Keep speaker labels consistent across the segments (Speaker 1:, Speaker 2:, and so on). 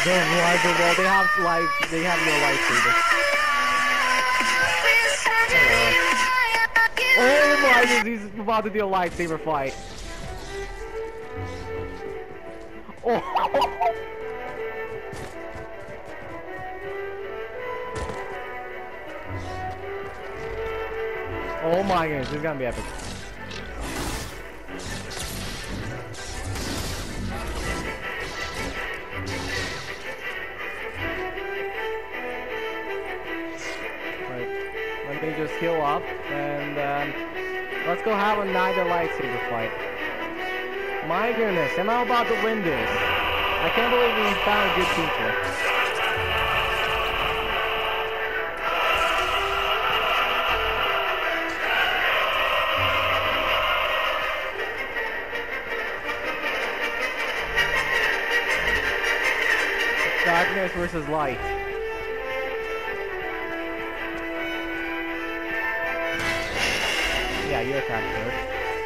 Speaker 1: Well, they have no lightsaber. Oh my goodness, he's about to do a lightsaber fight. Oh. Oh my goodness, this is gonna be epic. Let me just heal up and let's go have another lightsaber fight. My goodness, am I about to win this? I can't believe we found a good teacher. Darkness versus light. Yeah, you attack first.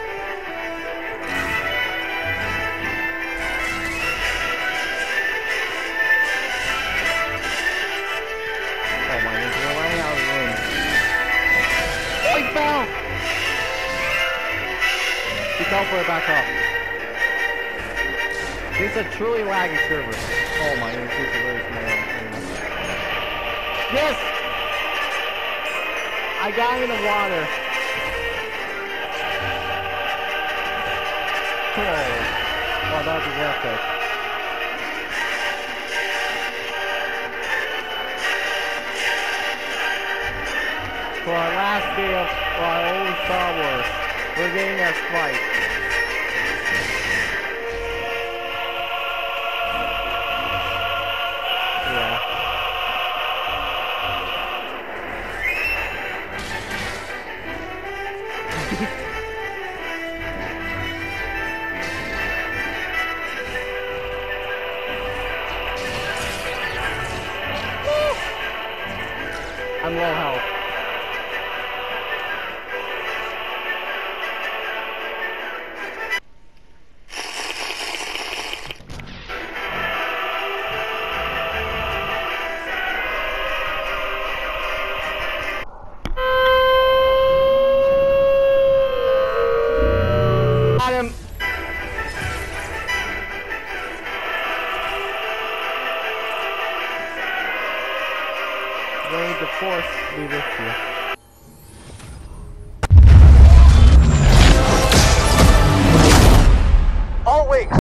Speaker 1: Oh my goodness, we're running out of room. Oh, he fell! He fell for it back up. This is a truly laggy server. Oh my goodness, this is really small. Yes! I got him in the water. Oh, wow, that was epic. For our last day of our old Star Wars, we're getting our fight. Yeah. I'm low health. Got him. May the force be with you.